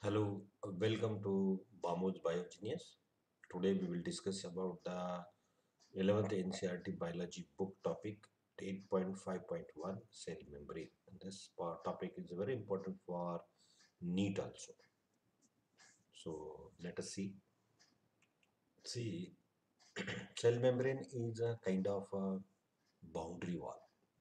Hello, welcome to Bamoj Bioengineers. Today we will discuss about the 11th NCERT biology book topic 8.5.1 cell membrane. And this topic is very important for NEET also. So let us see. See, cell membrane is a kind of a boundary wall,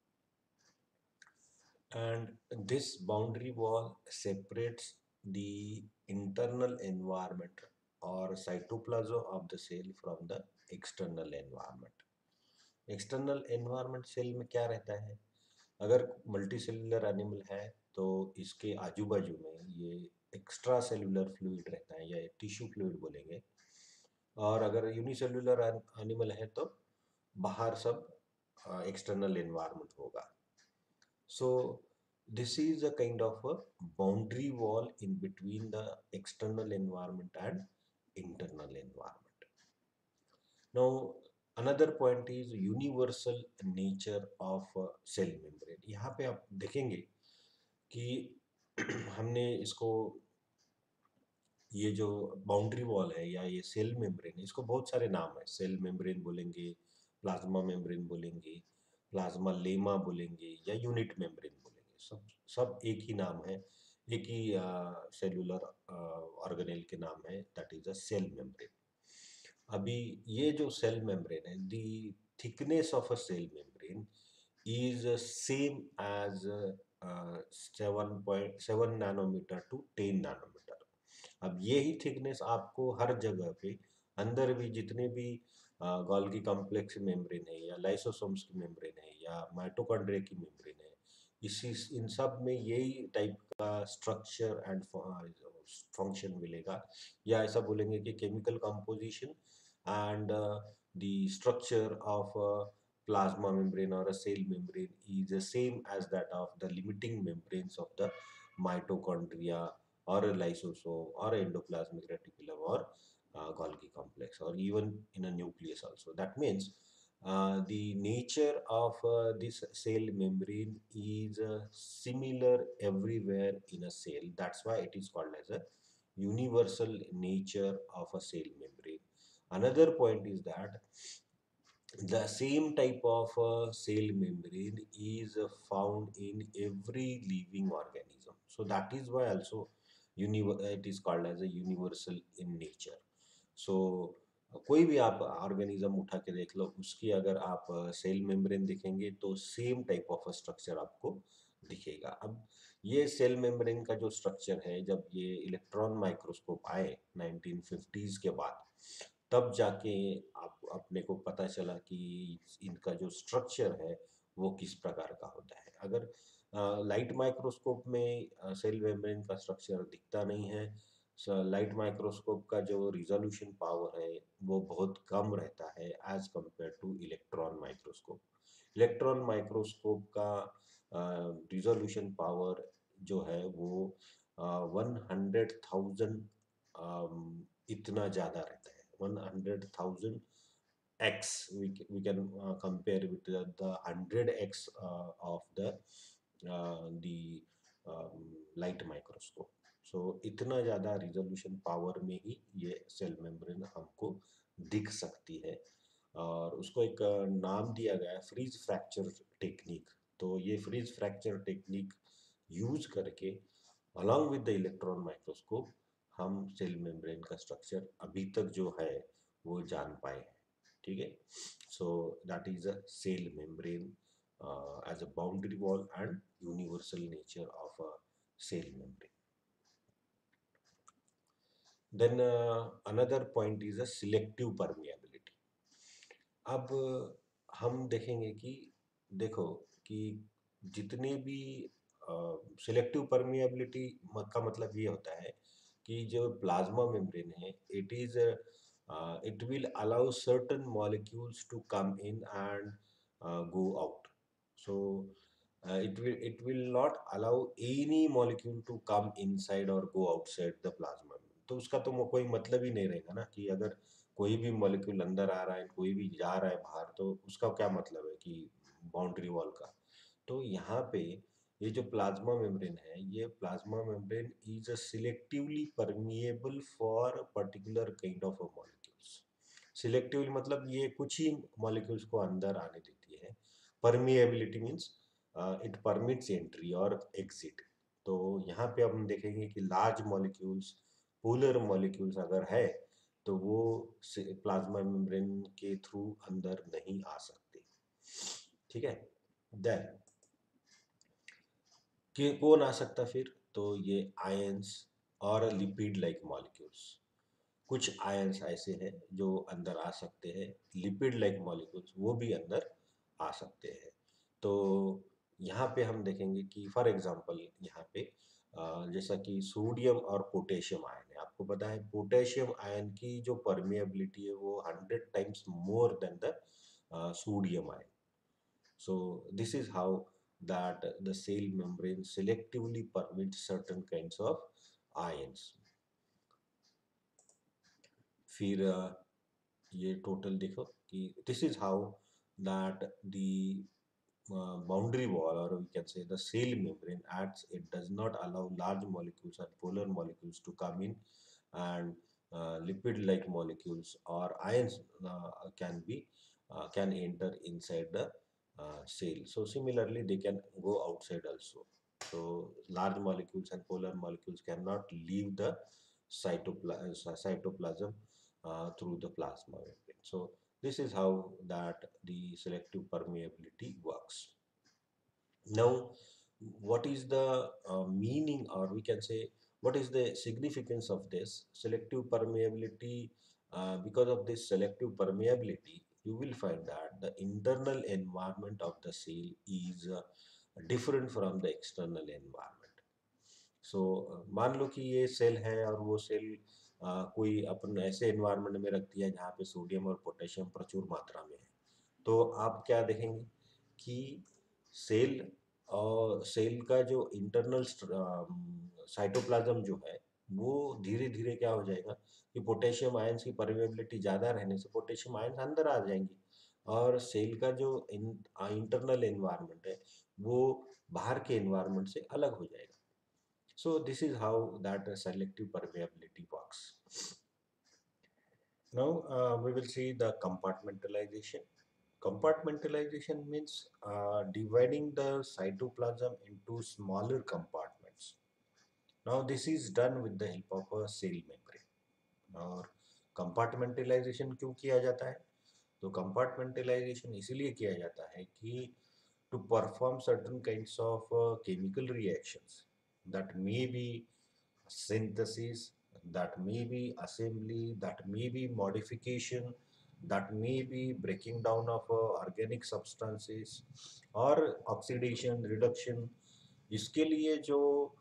and this boundary wall separates the internal environment or cytoplasm of the cell from the external environment. External environment cell में क्या रहता है? अगर multi cellular animal है तो इसके आजू बाजू में ये एक्स्ट्रा सेलुलर फ्लूइड रहता है या टिश्यू फ्लूइड बोलेंगे। और अगर यूनिसेलुलर एनिमल है तो बाहर सब एक्सटर्नल एनवायरनमेंट होगा। So this is a kind of a boundary wall in between the external environment and internal environment. Now another point is universal nature of cell membrane. यहाँ पे आप देखेंगे कि हमने इसको ये जो बाउंड्री वॉल है या ये सेल मेम्ब्रेन है इसको बहुत सारे नाम है। सेल मेम्ब्रेन बोलेंगे, प्लाज्मा मेम्ब्रेन बोलेंगे, प्लाज्मा लेमा बोलेंगे या यूनिट मेम्ब्रेन बोलेंगे। सब सब एक ही नाम है, एक ही सेलुलर ऑर्गेनेल के नाम है, that is a cell membrane. अभी ये जो सेल मेम्ब्रेन है, the thickness of a cell membrane is same as 7.7 nanometre to 10 nanometre. अब यही थिकनेस आपको हर जगह पे अंदर भी जितने भी गोल्गी कॉम्प्लेक्स मेम्ब्रेन है या लाइसोसोम्स की मेम्ब्रेन है या माइटोकॉन्ड्रिया की मेम्ब्रेन है, इसी इन सब में यही टाइप का स्ट्रक्चर एंड फंक्शन मिलेगा। या ऐसा बोलेंगे कि chemical composition and the structure of a plasma membrane or a cell membrane is the same as that of the limiting membranes of the mitochondria or a lysosome or endoplasmic reticulum or Golgi complex or even in a nucleus also. That means the nature of this cell membrane is similar everywhere in a cell. That's why it is called as a universal nature of a cell membrane. Another point is that the same type of cell membrane is found in every living organism. So that is why also it is called as a universal in nature. So कोई भी आप organism उठा के देख लो, उसकी अगर आप cell membrane देखेंगे तो सेम टाइप ऑफ स्ट्रक्चर आपको दिखेगा। अब ये सेल मेम्ब्रेन का जो स्ट्रक्चर है, जब ये इलेक्ट्रॉन माइक्रोस्कोप आए 1950s के बाद, तब जाके आप अपने को पता चला कि इनका जो स्ट्रक्चर है वो किस प्रकार का होता है। अगर लाइट माइक्रोस्कोप में सेल मेम्ब्रेन का स्ट्रक्चर दिखता नहीं है। लाइट माइक्रोस्कोप का जो रिजोल्यूशन पावर है वो बहुत कम रहता है as compare to electron microscope. Electron microscope का रिजोल्यूशन पावर जो है वो 100,000 इतना ज़्यादा रहता है। 100,000 x we can compare with the 100x of the light microscope. So इतना ज़्यादा रिजोल्यूशन पावर में ही ये सेल मेम्ब्रेन हमको दिख सकती है। और उसको एक नाम दिया गया है फ्रीज फ्रैक्चर टेक्निक। तो ये फ्रीज फ्रैक्चर टेक्निक यूज करके along with the electron microscope हम सेल मेम्ब्रेन का स्ट्रक्चर अभी तक जो है वो जान पाए हैं। ठीक है, so that is a cell membrane as a boundary wall and universal nature of a cell membrane. Then another point is a selective permeability. अब हम देखेंगे कि देखो कि जितने भी सिलेक्टिव परमिएबिलिटी का मतलब ये होता है कि जो प्लाज्मा मेम्ब्रेन है, it will allow certain molecules to come in and go out. So it will not allow any molecule to come inside or go outside the plasma. तो उसका तो कोई मतलब ही नहीं रहेगा ना कि अगर कोई भी मॉलिक्यूल अंदर आ रहा है, कोई भी जा रहा है बाहर, तो उसका क्या मतलब है कि बाउंड्री वॉल का। तो यहाँ पे ये जो प्लाज्मा मेम्ब्रेन है, ये plasma membrane is selectively permeable for particular kind of molecules. Selectively मतलब ये कुछ ही मॉलिक्यूल्स को अंदर आने देती है। Permeability means it permits entry और एग्जिट। तो यहाँ पे हम देखेंगे कि लार्ज मॉलिक्यूल्स, पोलर मॉलिक्यूल्स अगर है तो वो प्लाज्मा मेम्ब्रेन के थ्रू अंदर नहीं आ सकते। ठीक है। देन कि कौन आ सकता फिर, तो ये आयंस और लिपिड लाइक मॉलिक्यूल्स। कुछ आयंस ऐसे हैं जो अंदर आ सकते हैं, लिपिड लाइक मॉलिक्यूल्स वो भी अंदर आ सकते हैं। तो यहाँ पे हम देखेंगे कि फॉर एग्जांपल यहाँ पे जैसा कि सोडियम और पोटेशियम आयन है। आपको पता है पोटेशियम आयन की जो परमिएबिलिटी है वो 100 times more than the sodium ion. So this is how that the cell membrane selectively permits certain kinds of ions. फिर ये टोटल देखो कि this is how that the boundary wall, or we can say the cell membrane acts. It does not allow large molecules or polar molecules to come in, and lipid-like molecules or ions can enter inside the cell. So similarly, they can go outside also. So large molecules and polar molecules cannot leave the cytoplasm through the plasma membrane. So this is how that the selective permeability works. Now, what is the meaning, or we can say, what is the significance of this selective permeability? Because of this selective permeability, you will find that the internal environment of the cell is different from the external environment. सो मान लो कि ये cell है और वो cell कोई अपन ऐसे environment में रख दिया जहाँ पे सोडियम और पोटेशियम प्रचुर मात्रा में है, तो आप क्या देखेंगे कि सेल और सेल का जो इंटरनल साइटोप्लाज्म जो है वो धीरे धीरे क्या हो जाएगा कि पोटेशियम आयंस की परमेबिलिटी ज़्यादा रहने से पोटेशियम आयंस अंदर आ जाएंगे और सेल का जो इंटरनल एनवायरनमेंट है वो बाहर के एनवायरनमेंट से अलग हो जाएगा। So this is how that selective permeability works. Now we will see the compartmentalization. Compartmentalization means dividing the cytoplasm into smaller compartments. Now this is done with the help of a cell membrane. और compartmentalization क्यों किया जाता है? तो compartmentalization इसीलिए किया जाता है कि to perform certain kinds of chemical reactions that may be synthesis, that may be assembly, that may be modification, that may be breaking down of organic substances और oxidation, reduction, इसके लिए जो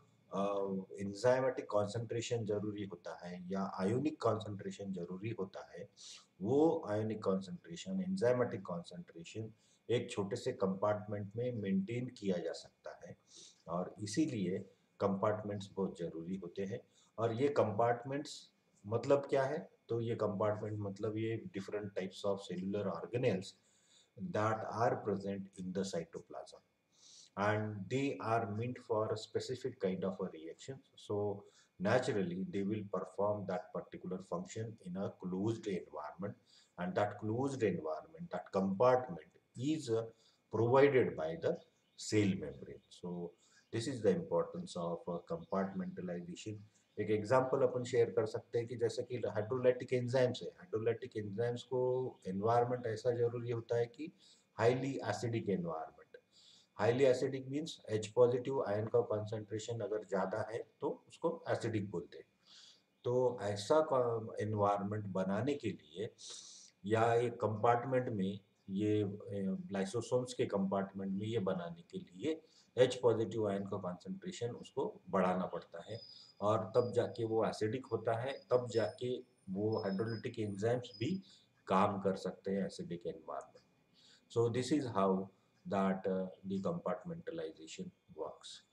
एंजाइमेटिक कॉन्सेंट्रेशन जरूरी होता है या ionic concentration जरूरी होता है, वो आयोनिक कॉन्सेंट्रेशन, एंजाइमेटिक कॉन्सेंट्रेशन एक छोटे से कंपार्टमेंट में मेंटेन किया जा सकता है और इसीलिए कंपार्टमेंट्स बहुत जरूरी होते हैं। और ये कंपार्टमेंट्स मतलब क्या है, तो ये कंपार्टमेंट मतलब ये different types of cellular organelles that are present in the cytoplasm and they are meant for a specific kind of a reaction. So naturally they will perform that particular function in a closed environment, and that closed environment, that compartment is provided by the cell membrane. So this is the importance of compartmentalization. एक example अपन share कर सकते हैं कि जैसे कि hydrolytic enzymes है, hydrolytic enzymes को एनवायरनमेंट ऐसा जरूरी होता है कि highly acidic environment. Highly acidic means H positive ion का कॉन्सेंट्रेशन अगर ज़्यादा है तो उसको एसिडिक बोलते हैं। तो ऐसा एनवायरनमेंट बनाने के लिए या एक कंपार्टमेंट में ये लाइसोसोम्स के कंपार्टमेंट में ये बनाने के लिए H पॉजिटिव आयन का कॉन्सेंट्रेशन उसको बढ़ाना पड़ता है और तब जाके वो एसिडिक होता है, तब जाके वो हाइड्रोलिटिक एंजाइम्स भी काम कर सकते हैं acidic environment. So this is how that the compartmentalization works.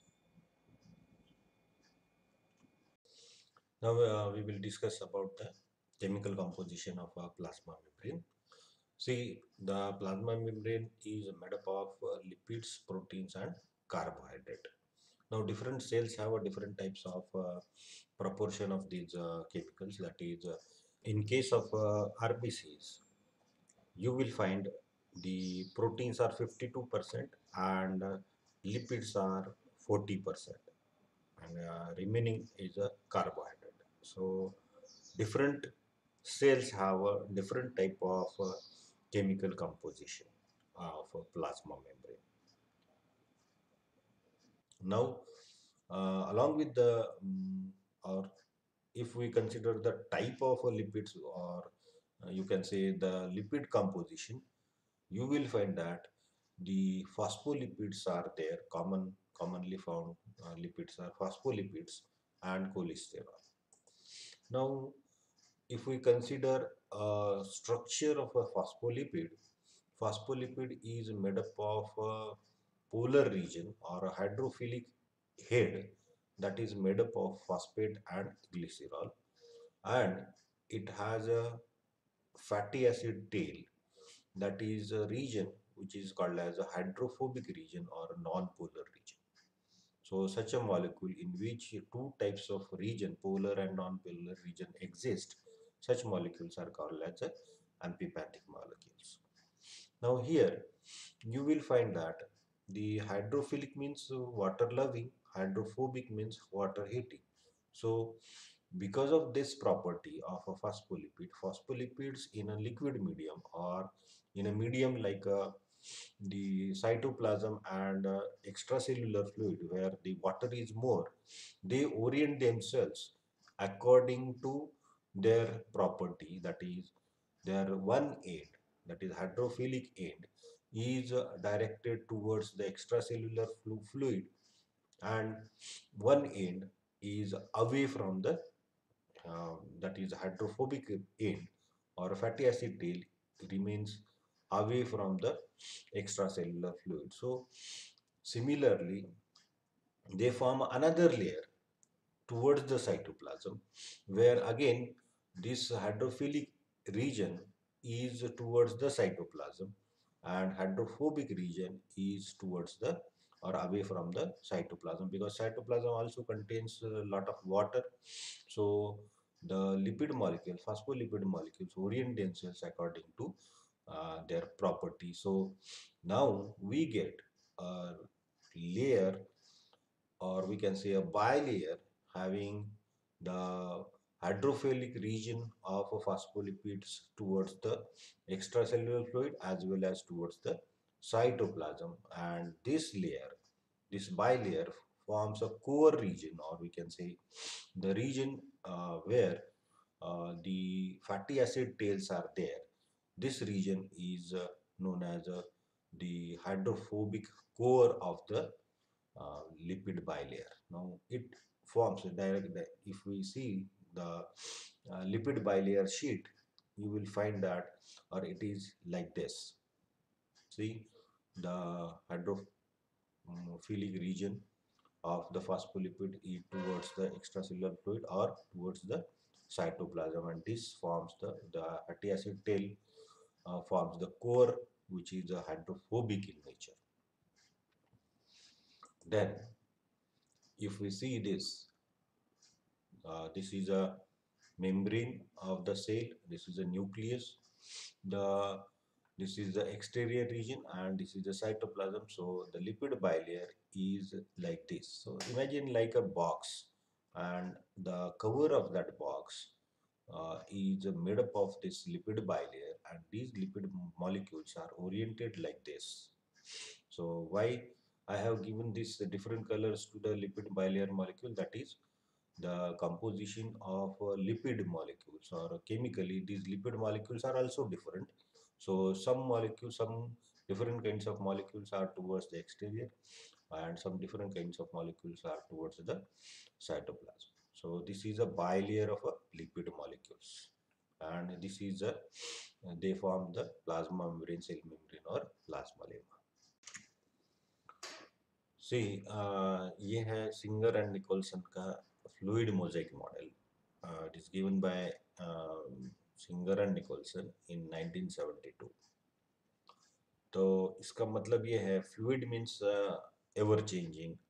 Now we will discuss about the chemical composition of a plasma membrane. See, the plasma membrane is made up of lipids, proteins and carbohydrate. Now, different cells have a different types of proportion of these chemicals. That is, in case of RBCs, you will find the proteins are 52% and lipids are 40%, and remaining is a carbohydrate. So, different cells have a different type of chemical composition of a plasma membrane. Now, along with the or if we consider the type of lipids, or you can say the lipid composition, you will find that the phospholipids are there. Commonly found lipids are phospholipids and cholesterol. Now, if we consider structure of a phospholipid, phospholipid is made up of a polar region or a hydrophilic head that is made up of phosphate and glycerol, and it has a fatty acid tail that is a region which is called as a hydrophobic region or a non-polar region. So such a molecule in which two types of region, polar and non-polar region exist, such molecules are called as a amphipathic molecules. Now here you will find that the hydrophilic means water loving, hydrophobic means water hating. So because of this property of a phospholipid, phospholipids in a liquid medium or in a medium like the cytoplasm and extracellular fluid where the water is more, they orient themselves according to their property, that is their one end, that is hydrophilic end, is directed towards the extracellular fluid, and one end is away from the that is hydrophobic end, or fatty acid tail remains away from the extracellular fluid. So similarly, they form another layer towards the cytoplasm, where again this hydrophilic region is towards the cytoplasm and hydrophobic region is towards the or away from the cytoplasm, because cytoplasm also contains a lot of water. So the lipid molecule, phospholipid molecules orient themselves according to their property. So now we get a layer, or we can say a bilayer, having the hydrophilic region of a phospholipids towards the extracellular fluid as well as towards the cytoplasm, and this layer, this bilayer, forms a core region, or we can say the region where the fatty acid tails are there. This region is known as the hydrophobic core of the lipid bilayer. Now it forms a direct, if we see the lipid bilayer sheet, you will find that, or it is like this. See the hydrophilic region of the phospholipid is towards the extracellular fluid or towards the cytoplasm, and this forms the fatty acid tail forms the core, which is hydrophobic in nature. Then if we see this, this is a membrane of the cell, this is a nucleus, the this is the exterior region, and this is the cytoplasm. So the lipid bilayer is like this. So imagine like a box, and the cover of that box is made up of this lipid bilayer, and these lipid molecules are oriented like this. So why I have given these different colors to the lipid bilayer molecule, that is the composition of lipid molecules, or chemically these lipid molecules are also different. So some molecules, some different kinds of molecules are towards the exterior, and some different kinds of molecules are towards the cytoplasm. So this is a bilayer of a lipid molecules, and this is a they form the plasma membrane, cell membrane or plasma lemma. See ये है Singer and Nicolson का fluid mosaic model. It is given by Singer and Nicolson in 1972. तो इसका मतलब ये है fluid means ever changing,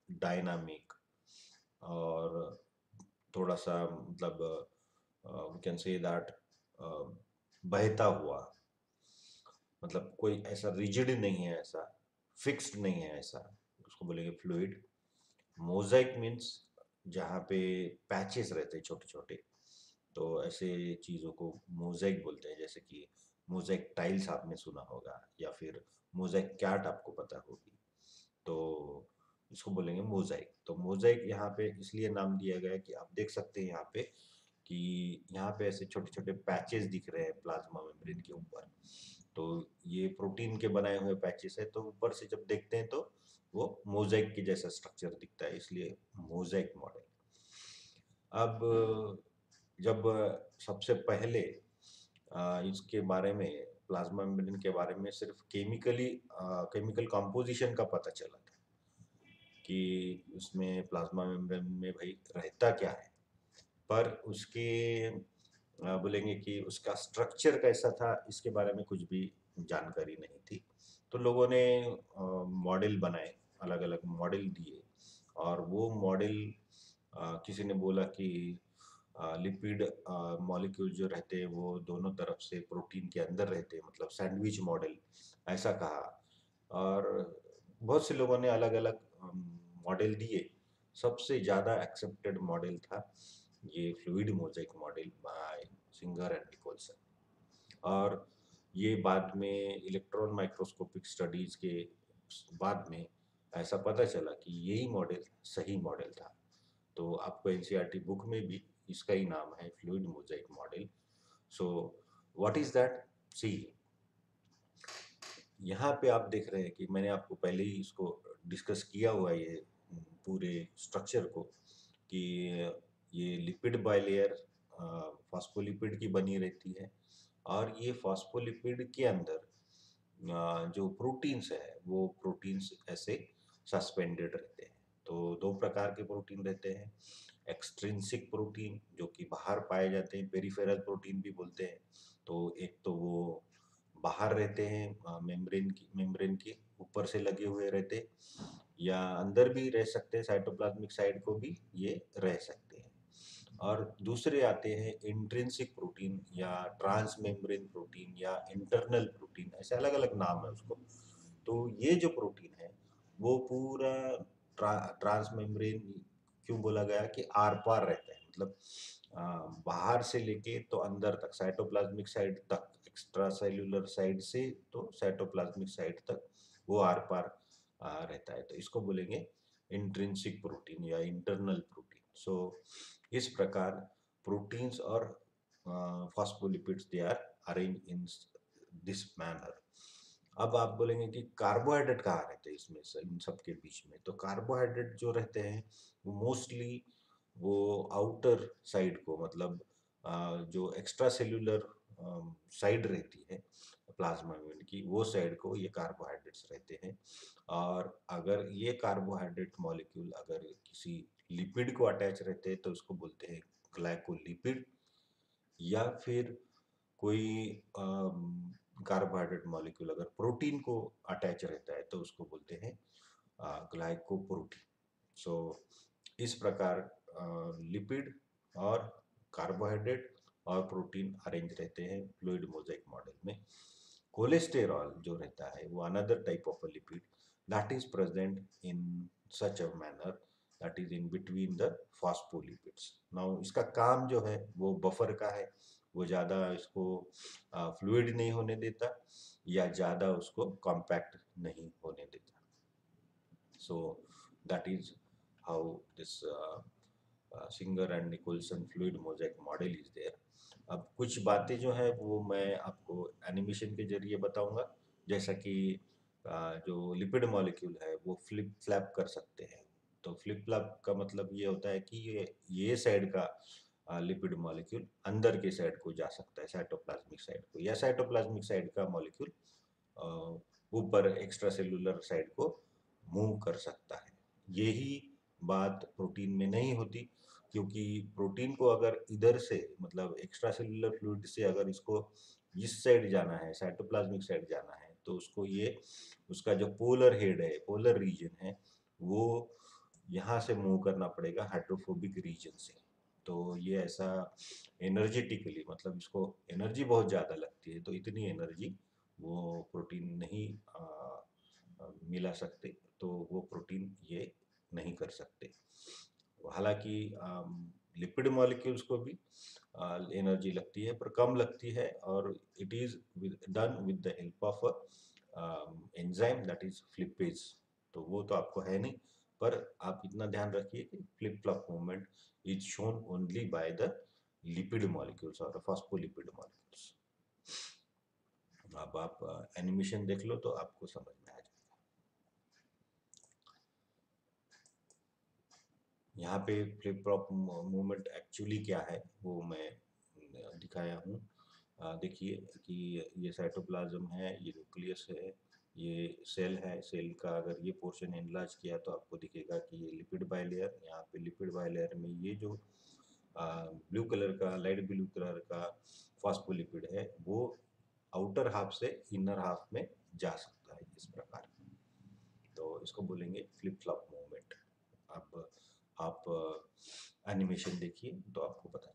dynamic और थोड़ा सा मतलब वी कैन से दैट बहता हुआ, मतलब कोई ऐसा रिजिड नहीं है, ऐसा फिक्स्ड नहीं है, ऐसा उसको बोलेंगे फ्लूइड। मोजाइक मीन्स जहाँ पे पैचेस रहते हैं छोटे छोटे, तो ऐसे चीज़ों को मोजाइक बोलते हैं। जैसे कि मोजाइक टाइल्स आपने सुना होगा, या फिर मोजाइक कैट आपको पता होगी, तो इसको बोलेंगे मोजाइक। तो मोजाइक यहाँ पे इसलिए नाम दिया गया है कि आप देख सकते हैं यहाँ पे कि यहाँ पे ऐसे छोटे छोटे पैचेस दिख रहे हैं प्लाज्मा मेम्ब्रेन के ऊपर। तो ये प्रोटीन के बनाए हुए पैचेस है, तो ऊपर से जब देखते हैं तो वो मोजाइक की जैसा स्ट्रक्चर दिखता है, इसलिए मोजाइक मॉडल। अब जब सबसे पहले इसके बारे में, प्लाज्मा मेम्ब्रेन के बारे में सिर्फ केमिकल कंपोजिशन का पता चला था कि उसमें प्लाज्मा मेम्ब्रेन में भाई रहता क्या है, पर उसके बोलेंगे कि उसका स्ट्रक्चर कैसा था इसके बारे में कुछ भी जानकारी नहीं थी। तो लोगों ने मॉडल बनाए, अलग अलग मॉडल दिए, और वो मॉडल किसी ने बोला कि लिपिड मॉलिक्यूल जो रहते हैं वो दोनों तरफ से प्रोटीन के अंदर रहते हैं, मतलब सैंडविच मॉडल ऐसा कहा। और बहुत से लोगों ने अलग अलग मॉडल दिए। सबसे ज़्यादा एक्सेप्टेड मॉडल था ये fluid mosaic model by Singer and Nicolson. और ये बाद में इलेक्ट्रॉन माइक्रोस्कोपिक स्टडीज के बाद में ऐसा पता चला कि यही मॉडल सही मॉडल था। तो आपको एनसीईआरटी बुक में भी इसका ही नाम है, fluid mosaic model. So what is that? See, यहाँ पे आप देख रहे हैं कि मैंने आपको पहले ही इसको डिस्कस किया हुआ है, ये पूरे स्ट्रक्चर को, कि ये लिपिड बाइलेयर फॉस्फोलिपिड की बनी रहती है, और ये फॉस्फोलिपिड के अंदर जो प्रोटीन्स है वो प्रोटीन्स ऐसे सस्पेंडेड रहते हैं। तो दो प्रकार के प्रोटीन रहते हैं, एक्सट्रिंसिक प्रोटीन जो कि बाहर पाए जाते हैं, पेरिफेरल प्रोटीन भी बोलते हैं। तो एक तो वो बाहर रहते हैं, मेम्ब्रेन के ऊपर से लगे हुए रहते, या अंदर भी रह सकते हैं, साइटोप्लाज्मिक साइड को भी ये रह सकते हैं। और दूसरे आते हैं इंट्रिंसिक प्रोटीन, या ट्रांस मेम्ब्रेन प्रोटीन, या इंटरनल प्रोटीन, ऐसे अलग अलग नाम है उसको। तो ये जो प्रोटीन है वो पूरा ट्रांस मेम्ब्रेन क्यों बोला गया कि आर पार रहता है, मतलब बाहर से लेके तो अंदर तक, साइटोप्लाज्मिक साइड तक, एक्स्ट्रा सेल्यूलर साइड से तो साइटोप्लाज्मिक साइड तक वो आर पार रहता है। तो इसको बोलेंगे इंट्रिंसिक प्रोटीन या इंटरनल प्रोटीन। सो इस प्रकार प्रोटीन्स और phospholipids they are arrange in this manner. अब आप बोलेंगे कि कार्बोहाइड्रेट कहाँ रहते हैं इसमें इन सब के बीच में? तो कार्बोहाइड्रेट जो रहते हैं वो मोस्टली वो आउटर साइड को, मतलब जो एक्स्ट्रा सेल्यूलर साइड रहती है प्लाज्मा मेम्ब्रेन की, वो साइड को ये कार्बोहाइड्रेट्स रहते हैं। और अगर ये कार्बोहाइड्रेट मॉलिक्यूल अगर किसी लिपिड को अटैच रहते हैं तो उसको बोलते हैं ग्लाइकोलिपिड, या फिर कोई कार्बोहाइड्रेट मॉलिक्यूल अगर प्रोटीन को अटैच रहता है तो उसको बोलते हैं ग्लाइकोप्रोटीन। सो इस प्रकार लिपिड और कार्बोहाइड्रेट और प्रोटीन अरेंज रहते हैं फ्लूइड मोजाइक मॉडल में। कोलेस्टेरॉल जो रहता है वो another type of a lipid that is present in such a manner that is in between the phospholipids. Now इसका काम जो है वो बफर का है, वो ज़्यादा इसको फ्लूइड नहीं होने देता, या ज़्यादा उसको कॉम्पैक्ट नहीं होने देता। So that is how this Singer and Nicolson fluid mosaic model is there. अब कुछ बातें जो है वो मैं आपको एनिमेशन के जरिए बताऊंगा, जैसा कि जो लिपिड मॉलिक्यूल है वो फ्लिप फ्लैप कर सकते हैं। तो फ्लिप फ्लैप का मतलब ये होता है कि ये साइड का लिपिड मॉलिक्यूल अंदर के साइड को जा सकता है, साइटोप्लाज्मिक साइड को, या साइटोप्लाज्मिक साइड का मॉलिक्यूल ऊपर एक्स्ट्रा सेलुलर साइड को मूव कर सकता है। यही बात प्रोटीन में नहीं होती, क्योंकि प्रोटीन को अगर इधर से, मतलब एक्स्ट्रा सेलुलर फ्लूइड से अगर इसको इस साइड जाना है, साइटोप्लाज्मिक साइड जाना है, तो उसको ये उसका जो पोलर हेड है, पोलर रीजन है, वो यहाँ से मूव करना पड़ेगा हाइड्रोफोबिक रीजन से। तो ये ऐसा एनर्जेटिकली, मतलब इसको एनर्जी बहुत ज़्यादा लगती है, तो इतनी एनर्जी वो प्रोटीन नहीं मिला सकते, तो वो प्रोटीन ये नहीं कर सकते। हालांकि लिपिड मॉलिक्यूल्स को भी एनर्जी लगती है, पर कम लगती है, और it is done with the help of enzyme that is flippase. तो वो तो आपको है नहीं, पर आप इतना ध्यान रखिए कि flip flop movement is shown only by the lipid molecules और फॉस्फोलिपिड मॉलिक्यूल्स। अब आप एनिमेशन देख लो तो आपको समझ में आ जाए। यहाँ पे फ्लिप फ्लॉप मूवमेंट एक्चुअली क्या है वो मैं दिखाया हूँ। देखिए कि ये साइटोप्लाज्म है, ये न्यूक्लियस है, ये सेल है। सेल का अगर ये पोर्शन एनलार्ज किया तो आपको दिखेगा कि ये लिपिड बाइलेयर, यहाँ पे लिपिड बाइलेयर में ये जो ब्लू कलर का, लाइट ब्लू कलर का फॉस्फोलिपिड है, वो आउटर हाफ से इनर हाफ में जा सकता है इस प्रकार। तो इसको बोलेंगे फ्लिप फ्लॉप मूवमेंट। अब आप एनिमेशन देखिए तो आपको पता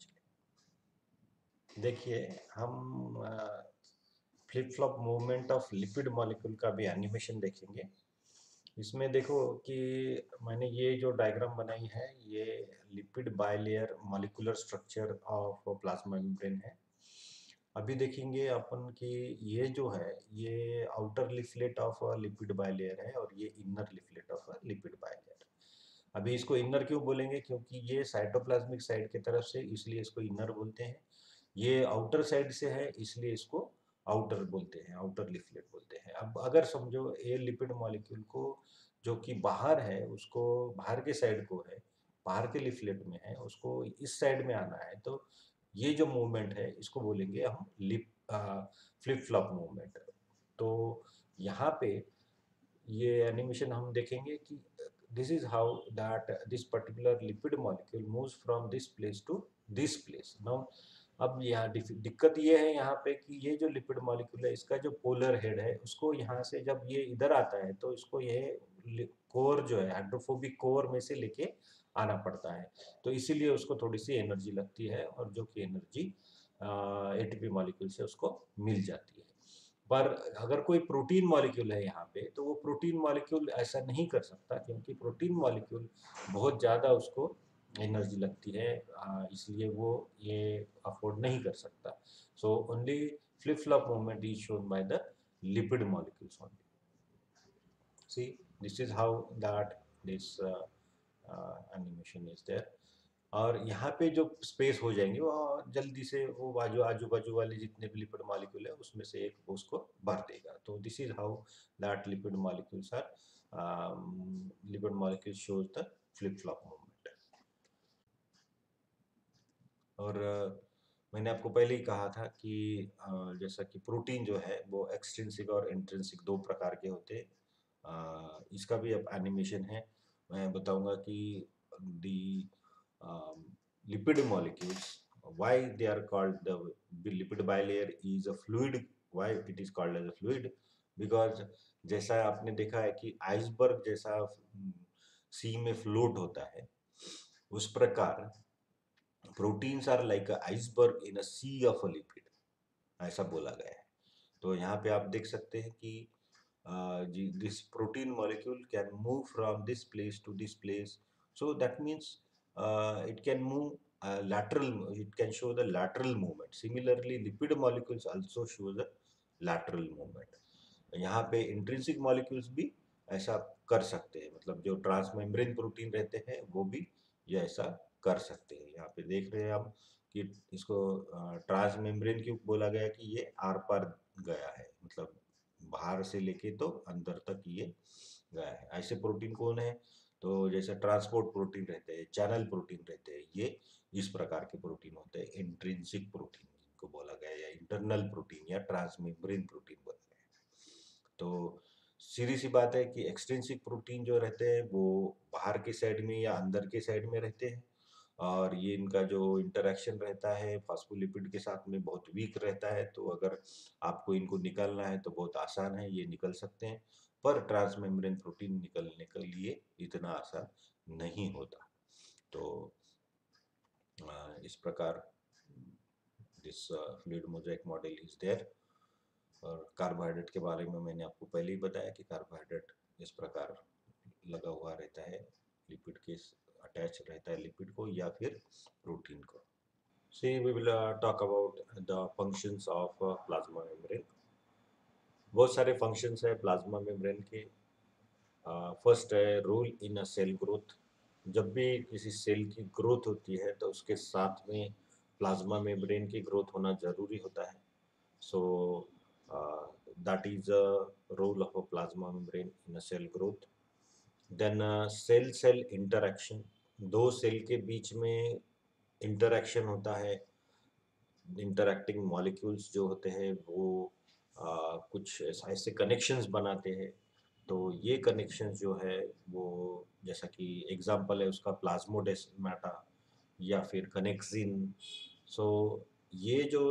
चले। देखिए हम flip flop movement of lipid molecule का भी एनिमेशन देखेंगे। इसमें देखो कि मैंने ये जो डायग्राम बनाई है, ये lipid bilayer molecular structure of plasma membrane है। अभी देखेंगे अपन कि ये जो है, ये outer leaflet of lipid bilayer है, और ये inner leaflet of lipid bilayer. अभी इसको इनर क्यों बोलेंगे, क्योंकि ये साइटोप्लाज्मिक साइड की तरफ से, इसलिए इसको इनर बोलते हैं। ये आउटर साइड से है, इसलिए इसको आउटर बोलते हैं, आउटर लिफलेट बोलते हैं। अब अगर समझो ये लिपिड मॉलिक्यूल को जो कि बाहर है, उसको बाहर के साइड को है, बाहर के लिफलेट में है, उसको इस साइड में आना है, तो ये जो मूवमेंट है इसको बोलेंगे हम फ्लिप फ्लॉप मूवमेंट। तो यहाँ पे ये एनिमेशन हम देखेंगे कि this is how that this particular lipid molecule moves from this place to this place now. अब यहाँ दिक्कत ये है यहाँ पे कि ये जो लिपिड मॉलिक्यूल है, इसका जो पोलर हेड है, उसको यहाँ से जब ये इधर आता है, तो इसको ये कोर जो है, हाइड्रोफोबिक कोर में से लेके आना पड़ता है। तो इसीलिए उसको थोड़ी सी एनर्जी लगती है, और जो कि एनर्जी एटीपी मॉलिक्यूल से उसको मिल जाती है। पर अगर कोई प्रोटीन मॉलिक्यूल है यहाँ पे, तो वो प्रोटीन मॉलिक्यूल ऐसा नहीं कर सकता, क्योंकि प्रोटीन मॉलिक्यूल बहुत ज़्यादा उसको एनर्जी लगती है, इसलिए वो ये अफोर्ड नहीं कर सकता। So only flip flop movement is shown by the lipid molecules only. See, this is how that this animation is there. और यहाँ पे जो स्पेस हो जाएंगे वो जल्दी से वो बाजू आजू बाजू वाले जितने भी लिपिड मॉलिक्यूल है उसमें से एक उसको भर देगा। तो this is how that lipid molecules are lipid molecule shows the flip flop movement. और मैंने आपको पहले ही कहा था कि जैसा कि प्रोटीन जो है वो एक्सट्रिंसिक और इंट्रिंसिक दो प्रकार के होते हैं। इसका भी अब एनिमेशन है। मैं बताऊंगा कि दी lipid molecules, why they are called, the lipid bilayer is a fluid, why it is called as a fluid, because जैसा आपने देखा है कि आइसबर्ग जैसा सी में फ्लोट होता है, उस प्रकार proteins are like a iceberg in a sea of a lipid, ऐसा बोला गया है। तो यहाँ पे आप देख सकते हैं कि this protein molecule can move from this place to this place. So that means it can move lateral, it can show the lateral movement. Similarly, lipid molecules also show the lateral movement. यहाँ पे intrinsic molecules भी ऐसा कर सकते हैं, मतलब जो transmembrane protein रहते हैं वो भी ये ऐसा कर सकते हैं। यहाँ पे देख रहे हैं हम कि इसको ट्रांसमेम्ब्रेन क्यों बोला गया, कि ये आर पार गया है, मतलब बाहर से लेके तो अंदर तक ये गया है। ऐसे प्रोटीन कौन है, तो जैसे ट्रांसपोर्ट प्रोटीन रहते हैं, चैनल प्रोटीन रहते हैं, ये इस प्रकार के प्रोटीन होते हैं इंट्रिंसिक प्रोटीन जिनको बोला गया, या इंटरनल प्रोटीन या ट्रांसमेम्ब्रेन प्रोटीन बोला गया। तो सीधी सी बात है कि एक्सट्रिंसिक प्रोटीन जो रहते हैं वो बाहर के साइड में या अंदर के साइड में रहते हैं, और ये इनका जो इंटरेक्शन रहता है फास्फोलिपिड के साथ में बहुत वीक रहता है। तो अगर आपको इनको निकालना है तो बहुत आसान है, ये निकल सकते हैं। पर ट्रांसमेम्ब्रेन प्रोटीन निकलने के लिए इतना आसान नहीं होता। तो इस प्रकार this fluid mosaic model is there. और कार्बोहाइड्रेट के बारे में मैंने आपको पहले ही बताया कि कार्बोहाइड्रेट इस प्रकार लगा हुआ रहता है, लिपिड के अटैच रहता है लिपिड को या फिर प्रोटीन को। See we will talk about the functions of plasma membrane. बहुत सारे फंक्शंस है प्लाज्मा मेम्ब्रेन के। फर्स्ट है role in a cell growth. जब भी किसी सेल की ग्रोथ होती है तो उसके साथ में प्लाज्मा मेम्ब्रेन की ग्रोथ होना ज़रूरी होता है। So that is a role of a plasma membrane in a cell growth. Then cell cell interaction, दो सेल के बीच में इंटरेक्शन होता है। इंटरैक्टिंग मॉलिक्यूल्स जो होते हैं वो कुछ ऐसे कनेक्शंस बनाते हैं। तो ये कनेक्शंस जो है वो, जैसा कि एग्जांपल है उसका प्लाज्मोडेस्माटा या फिर कनेक्सिन। सो ये जो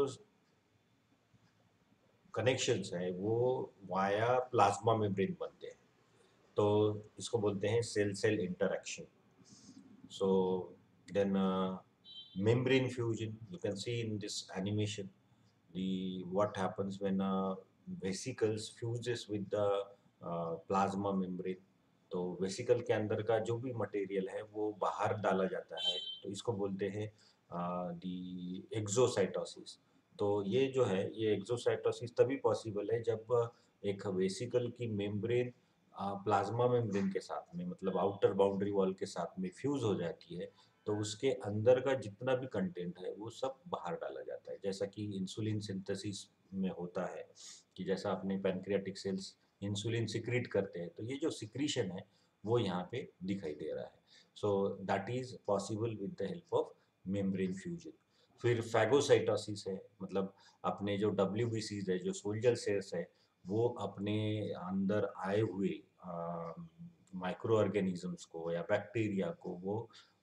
कनेक्शंस है वो वाया प्लाज्मा मेम्ब्रेन बनते हैं। तो इसको बोलते हैं cell cell interaction. So then membrane fusion, you can see in this animation the what happens when vesicles fuses with the plasma membrane। तो वेसिकल के अंदर का जो भी मटेरियल है वो बाहर डाला जाता है, तो इसको बोलते हैं दी एक्सोसाइटोसिस। तो ये जो है ये एक्सोसाइटोसिस तभी पॉसिबल है जब एक वेसिकल की मेम्ब्रेन प्लाज्मा मेम्ब्रेन के साथ में, मतलब आउटर बाउंड्री वॉल के साथ में फ्यूज हो जाती है। तो उसके अंदर का जितना भी कंटेंट है वो सब बाहर डाला जाता है, जैसा कि इंसुलिन सिंथेसिस में होता है कि जैसा अपने पैनक्रियाटिक सेल्स इंसुलिन सिक्रीट करते हैं, तो ये जो सिक्रीशन है वो यहाँ पे दिखाई दे रहा है। So that is possible with the help of membrane fusion. फिर फैगोसाइटोसिस है, मतलब अपने जो WBCs है, जो सोल्जर सेल्स है, वो अपने अंदर आए हुए माइक्रो ऑर्गेनिजम्स को या बैक्टीरिया को वो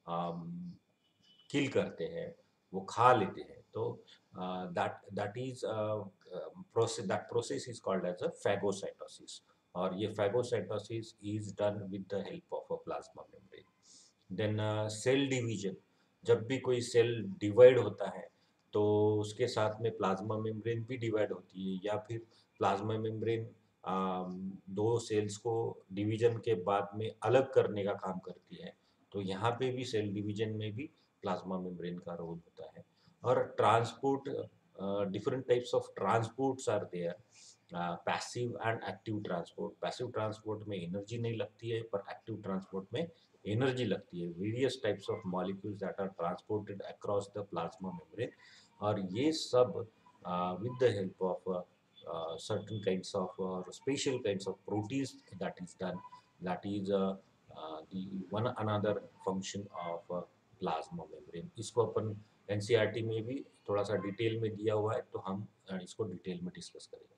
किल करते हैं, वो खा लेते हैं। तो that is process, that process is called as a phagocytosis. और ये phagocytosis is done with the help of a plasma membrane. Then cell division, जब भी कोई सेल डिवाइड होता है तो उसके साथ में प्लाज्मा मेम्ब्रेन भी डिवाइड होती है, या फिर प्लाज्मा मेम्ब्रेन दो सेल्स को डिवीजन के बाद में अलग करने का काम करती है। तो यहाँ पे भी सेल डिवीजन में भी प्लाज्मा मेम्ब्रेन का रोल होता है। और transport, different types of transports are there, passive and active transport. Passive transport में एनर्जी नहीं लगती है, पर एक्टिव ट्रांसपोर्ट में एनर्जी लगती है। Various types of molecules that are transported across the plasma membrane. और ये सब with the help of certain kinds of special kinds of proteins that is done, that is the one another function of plasma membrane. इसको अपन NCERT में भी थोड़ा सा detail में दिया हुआ है, तो हम इसको डिटेल में डिस्कस करेंगे।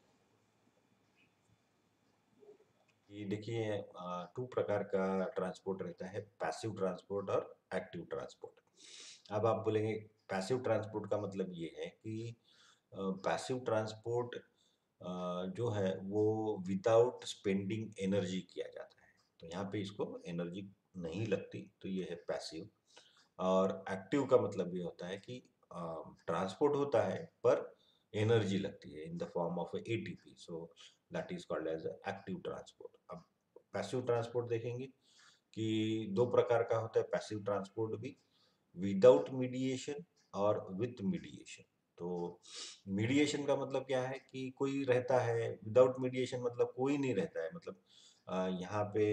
ये देखिए टू प्रकार का ट्रांसपोर्ट रहता है, पैसिव ट्रांसपोर्ट और एक्टिव ट्रांसपोर्ट। अब आप बोलेंगे पैसिव ट्रांसपोर्ट का मतलब ये है कि पैसिव ट्रांसपोर्ट जो है वो विदाउट स्पेंडिंग एनर्जी किया जाता है। तो यहाँ पे इसको एनर्जी नहीं लगती, तो ये है पैसिव। और एक्टिव का मतलब ये होता है कि ट्रांसपोर्ट होता है पर एनर्जी लगती है in the form of ATP. So that is called as active transport. अब पैसिव ट्रांसपोर्ट देखेंगे कि दो प्रकार का होता है पैसिव ट्रांसपोर्ट भी, विदाउट मीडिएशन और विथ मीडिएशन। तो मीडिएशन का मतलब क्या है कि कोई रहता है, विदाउट मीडिएशन मतलब कोई नहीं रहता है, मतलब यहाँ पे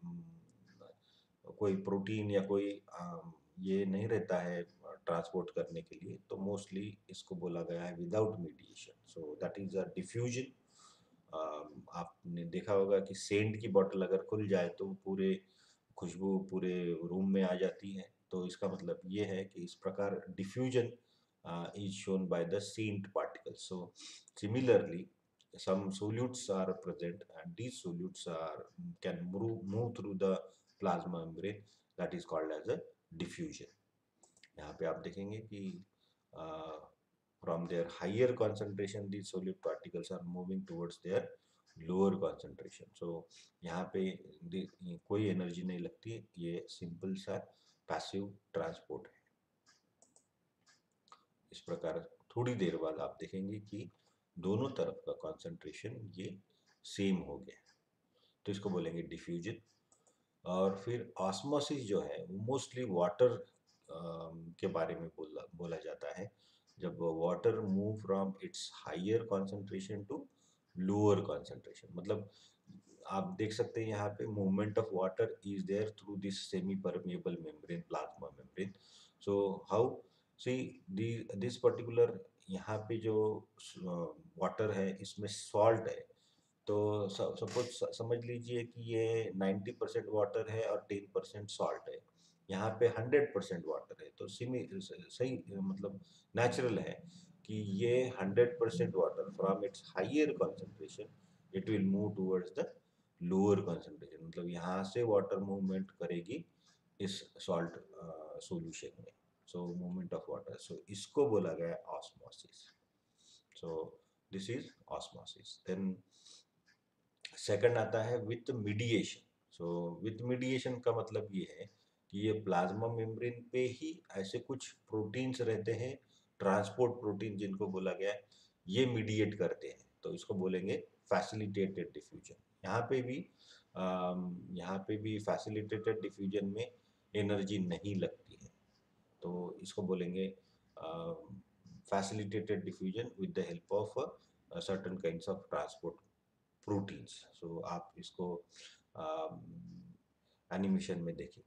कोई प्रोटीन या कोई ये नहीं रहता है ट्रांसपोर्ट करने के लिए, तो मोस्टली इसको बोला गया है without mediation. So that is a diffusion. आपने देखा होगा कि सेंट की बोतल अगर खुल जाए तो पूरे खुशबू पूरे रूम में आ जाती है, तो इसका मतलब ये है कि इस प्रकार diffusion is shown by the seant particles. So similarly, some solutes are present, and these solutes are can move through the plasma membrane, that is called as a diffusion. यहाँ पे आप देखेंगे कि from their higher concentration these solute particles are moving towards their lower concentration. सो यहाँ पे कोई energy नहीं लगती, ये सिंपल सा पैसिव ट्रांसपोर्ट है। इस प्रकार थोड़ी देर बाद आप देखेंगे कि दोनों तरफ का कॉन्सेंट्रेशन ये सेम हो गया, तो इसको बोलेंगे डिफ्यूजन। और फिर ऑस्मोसिस जो है वो मोस्टली वाटर के बारे में बोला जाता है, जब water move from its higher concentration to lower concentration. मतलब आप देख सकते हैं यहाँ पे movement of water is there through this semi permeable membrane, plasma membrane. So how see this particular, यहाँ पे जो वाटर है इसमें सॉल्ट है, तो सपोज समझ लीजिए कि ये 90% वाटर है और 10% सॉल्ट है। यहाँ पे 100% वाटर है, तो सही मतलब नेचुरल है कि ये 100% water from its higher concentration it will move towards the lower concentration. मतलब यहाँ से वाटर मूवमेंट करेगी इस सॉल्ट सॉल्यूशन में। So movement of water, so इसको बोला गया osmosis. So this is osmosis. Then second आता है with mediation. So with mediation का मतलब ये है कि ये प्लाज्मा मेम्ब्रेन पे ही ऐसे कुछ प्रोटीन्स रहते हैं, ट्रांसपोर्ट प्रोटीन जिनको बोला गया है, ये मीडिएट करते हैं, तो इसको बोलेंगे फैसिलिटेटेड डिफ्यूजन। यहाँ पे भी फैसिलिटेटेड डिफ्यूजन में एनर्जी नहीं लगती है, तो इसको बोलेंगे facilitated diffusion with the help of certain kinds of transport proteins. So आप इसको एनिमेशन में देखें।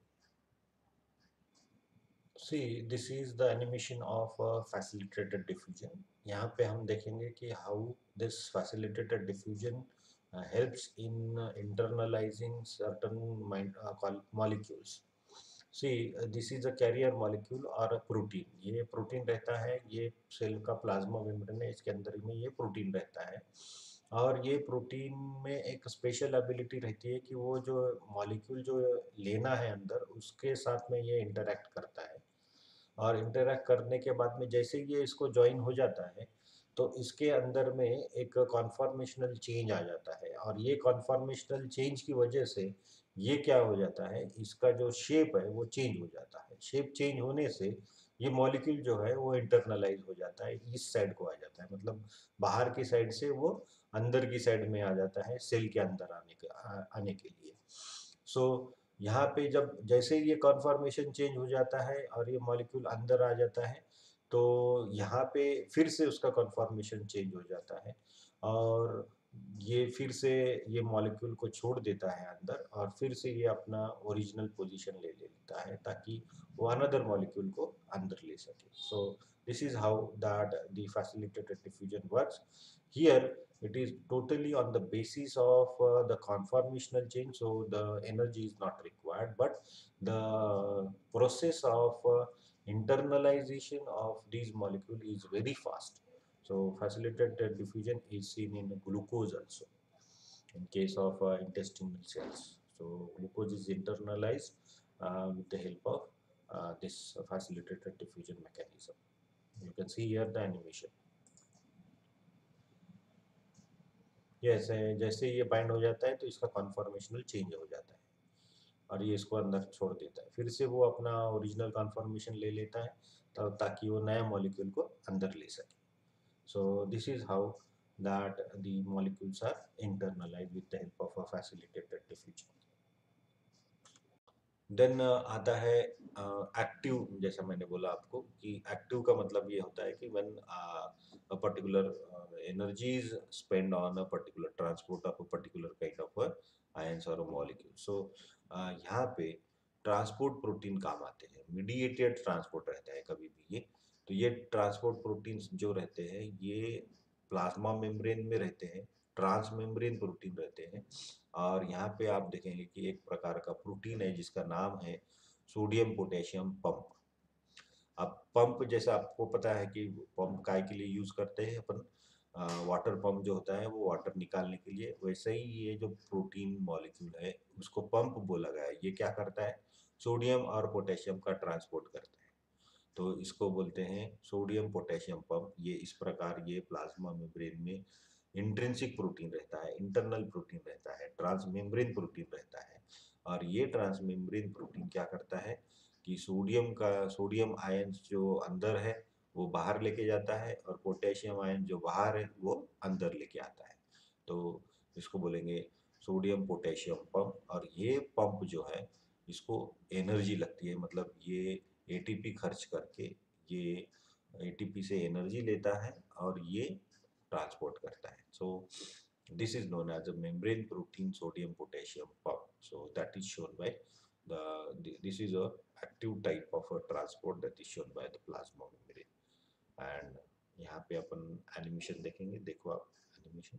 See this is the animation of facilitated diffusion. यहाँ पे हम देखेंगे कि how this facilitated diffusion helps in internalizing certain molecules. See, this is a carrier molecule or a protein. ये प्रोटीन रहता है, ये सेल का प्लाज्मा मेम्ब्रेन है, इसके अंदर में ये प्रोटीन रहता है। और ये प्रोटीन में एक स्पेशल एबिलिटी रहती है कि वो जो मॉलिक्यूल जो लेना है अंदर, उसके साथ में ये इंटरेक्ट करता है। और इंटरेक्ट करने के बाद में जैसे ये इसको ज्वाइन हो जाता है, तो इसके अंदर में एक कॉन्फॉर्मेशनल चेंज आ जाता है, और ये कॉन्फॉर्मेशनल चेंज की वजह से ये क्या हो जाता है, इसका जो शेप है वो चेंज हो जाता है। शेप चेंज होने से ये मॉलिक्यूल जो है वो इंटरनलाइज हो जाता है, इस साइड को आ जाता है, मतलब बाहर की साइड से वो अंदर की साइड में आ जाता है, सेल के अंदर आने के लिए। सो यहाँ पे जब जैसे ये कॉन्फॉर्मेशन चेंज हो जाता है और ये मॉलिक्यूल अंदर आ जाता है, तो यहाँ पे फिर से उसका कॉन्फॉर्मेशन चेंज हो जाता है, और ये फिर से ये मॉलिक्यूल को छोड़ देता है अंदर, और फिर से ये अपना ओरिजिनल पोजीशन ले लेता है, ताकि वो अनदर मॉलिक्यूल को अंदर ले सके। So this is how that the facilitated diffusion works. Here it is totally on the basis of the conformational change, so the energy is not required, but the process of internalization of these molecules is very fast. So facilitated diffusion is seen in glucose also, in case of intestinal cells. So glucose is internalized with the help of this facilitated diffusion mechanism. You can see here the animation. जैसे जैसे ये bind हो जाता है, तो इसका conformational change हो जाता है, और ये इसको अंदर छोड़ देता है, फिर से वो अपना ओरिजिनल कॉन्फॉर्मेशन ले लेता है, ताकि वो नया मॉलिक्यूल को अंदर ले सके। So this is how that the molecules are internalize with the help of a facilitated diffusion. Then आता है एक्टिव। जैसा मैंने बोला आपको कि एक्टिव का मतलब ये होता है कि when a particular energies spent on a particular transport of a particular kind of ions or a molecule. So यहाँ पे ट्रांसपोर्ट प्रोटीन काम आते हैं, मीडिएटेड ट्रांसपोर्ट रहता है कभी भी ये। तो ये ट्रांसपोर्ट प्रोटीन्स जो रहते हैं ये प्लाज्मा मेम्ब्रेन में रहते हैं, ट्रांस मेम्ब्रेन प्रोटीन रहते हैं। और यहाँ पे आप देखेंगे कि एक प्रकार का प्रोटीन है जिसका नाम है सोडियम पोटेशियम पंप। अब पंप जैसा आपको पता है कि पंप काय के लिए यूज करते हैं अपन, वाटर पंप जो होता है वो वाटर निकालने के लिए, वैसे ही ये जो प्रोटीन मॉलिक्यूल है उसको पंप बोला गया है। ये क्या करता है, सोडियम और पोटेशियम का ट्रांसपोर्ट करता है, तो इसको बोलते हैं सोडियम पोटेशियम पंप। ये इस प्रकार ये प्लाज्मा मेम्ब्रेन में इंट्रिंसिक प्रोटीन रहता है, इंटरनल प्रोटीन रहता है, ट्रांसमेम्ब्रेन प्रोटीन रहता है। और ये ट्रांसमेम्ब्रेन प्रोटीन क्या करता है कि सोडियम आयंस जो अंदर है वो बाहर लेके जाता है, और पोटेशियम आयन जो बाहर है वो अंदर लेके आता है। तो इसको बोलेंगे सोडियम पोटेशियम पंप। और ये पंप जो है इसको एनर्जी लगती है, मतलब ये एटीपी खर्च करके ये एटीपी से एनर्जी लेता है और ये ट्रांसपोर्ट करता है। सो this is known as a membrane protein sodium potassium pump. So that is shown by this is a active type of a transport that is shown by the plasma membrane. And यहाँ पे अपन animation देखेंगे, देखो आप animation.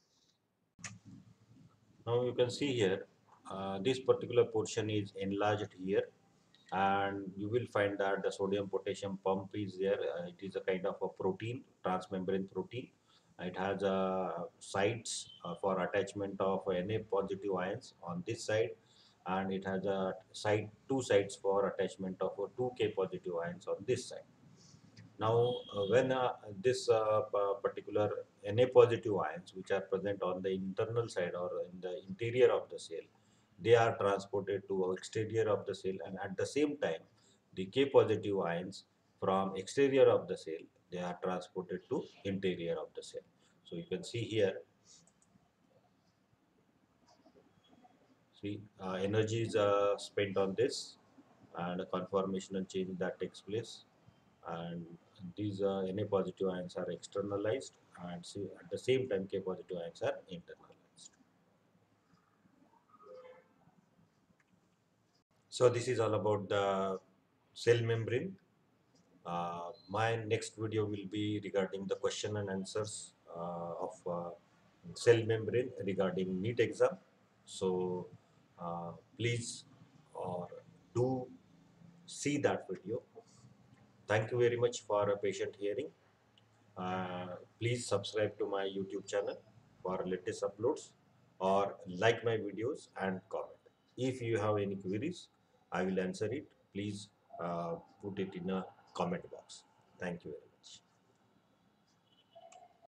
Now you can see here, this particular portion is enlarged here, and you will find that the sodium potassium pump is there. It is a kind of a protein, transmembrane protein. It has sites for attachment of Na positive ions on this side, and it has a two sites for attachment of 2K positive ions on this side. Now, when this particular Na positive ions, which are present on the internal side or in the interior of the cell, they are transported to exterior of the cell, and at the same time, the K positive ions from exterior of the cell, they are transported to interior of the cell. So you can see here, see energy is spent on this, and a conformational change that takes place, and these Na positive ions are externalized, and see, at the same time K positive ions are internalized. So this is all about the cell membrane. My next video will be regarding the question and answers of cell membrane regarding NEET exam. So please or do see that video. Thank you very much for a patient hearing. Please subscribe to my YouTube channel for latest uploads, or like my videos and comment. If you have any queries, I will answer it. Please put it in a comment box. Thank you very much.